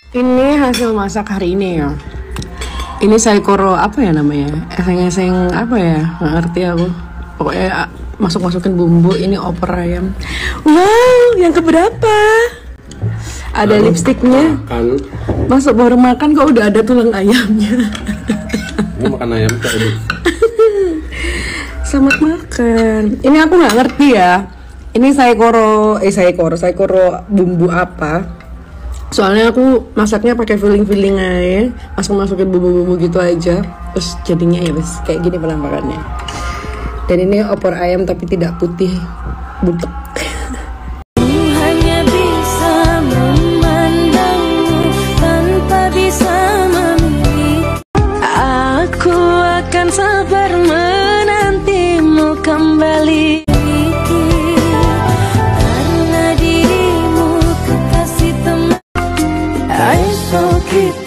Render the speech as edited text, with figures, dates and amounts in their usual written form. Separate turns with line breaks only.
Ini hasil masak hari ini ya. Ini saikoro apa ya namanya? Eseng-eseng apa ya? Nggak ngerti aku. Pokoknya masukin bumbu. Ini opor ayam. Wow, yang keberapa? Ada lipstiknya. Masuk baru makan kok udah ada tulang ayamnya.
Ini makan ayam tadi.
Selamat makan. Ini aku nggak ngerti ya. Ini saikoro bumbu apa? Soalnya aku masaknya pakai filling aja, masukin bumbu-bumbu gitu aja, terus jadinya ya bes kayak gini penampakannya. Dan ini opor ayam tapi tidak putih, butek.
Hanya bisa memandangmu tanpa bisa memilih. Aku akan sabar menantimu kembali. Karena dirimu kekasih teman. Ayo kita